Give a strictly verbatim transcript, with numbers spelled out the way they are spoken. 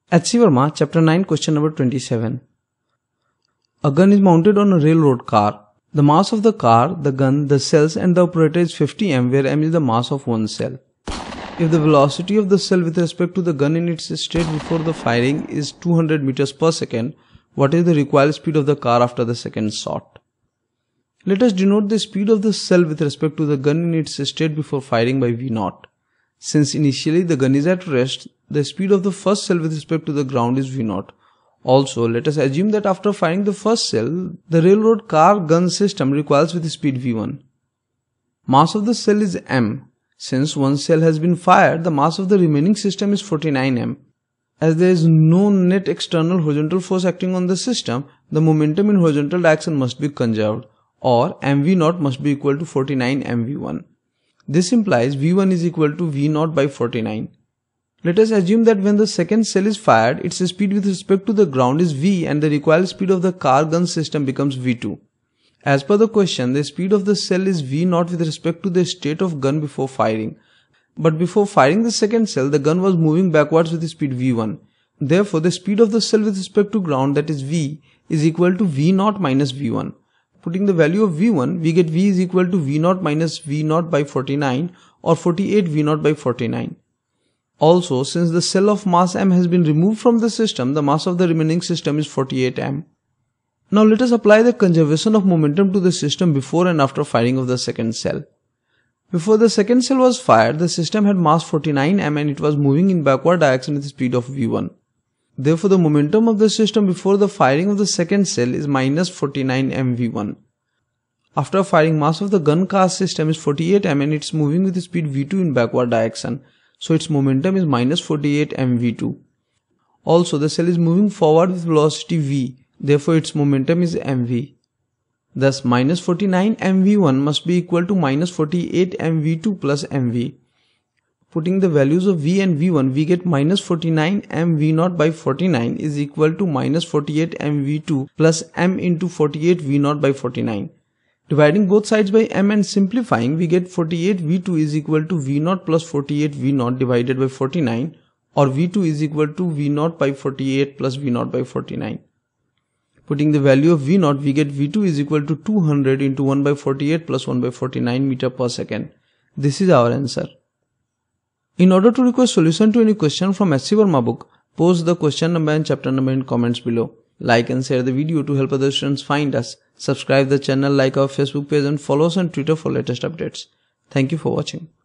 H C Verma, Chapter nine, Question number twenty-seven. A gun is mounted on a railroad car. The mass of the car, the gun, the cells and the operator is fifty m, where m is the mass of one cell. If the velocity of the cell with respect to the gun in its state before the firing is two hundred meters per second, what is the recoil speed of the car after the second shot? Let us denote the speed of the cell with respect to the gun in its state before firing by V zero. Since initially the gun is at rest, the speed of the first cell with respect to the ground is V zero. Also, let us assume that after firing the first cell, the railroad car gun system recoils with speed V one. Mass of the cell is m. Since one cell has been fired, the mass of the remaining system is forty-nine m. As there is no net external horizontal force acting on the system, the momentum in horizontal direction must be conserved, or m v zero must be equal to forty-nine m v one. This implies V one is equal to V zero by forty-nine. Let us assume that when the second cell is fired, its speed with respect to the ground is v and the recoil speed of the car gun system becomes V two. As per the question, the speed of the cell is V zero with respect to the state of gun before firing. But before firing the second cell, the gun was moving backwards with speed V one. Therefore, the speed of the cell with respect to ground, that is V, is equal to V zero minus V one. Putting the value of V one, we get V is equal to V zero minus V zero by forty-nine, or forty-eight V zero by forty-nine. Also, since the cell of mass m has been removed from the system, the mass of the remaining system is forty-eight m. Now let us apply the conservation of momentum to the system before and after firing of the second cell. Before the second cell was fired, the system had mass forty-nine m and it was moving in backward direction with the speed of V one. Therefore, the momentum of the system before the firing of the second cell is minus forty-nine m v one. After firing, mass of the gun car system is forty-eight m and it's moving with the speed V two in backward direction. So its momentum is minus forty-eight m v two. Also, the cell is moving forward with velocity v. Therefore, its momentum is mv. Thus, minus forty-nine m v one must be equal to minus forty-eight m v two plus mv. Putting the values of v and v one, we get minus forty-nine m v zero by forty-nine is equal to minus forty-eight m v two plus m into forty-eight v zero by forty-nine. Dividing both sides by m and simplifying, we get forty-eight v two is equal to v zero plus forty-eight v zero divided by forty-nine, or v two is equal to v zero by forty-eight plus v zero by forty-nine. Putting the value of v zero, we get v two is equal to two hundred into one by forty-eight plus one by forty-nine meter per second. This is our answer. In order to request solution to any question from H C Verma book, post the question number and chapter number in comments below. Like and share the video to help other students find us. Subscribe the channel, like our Facebook page and follow us on Twitter for latest updates. Thank you for watching.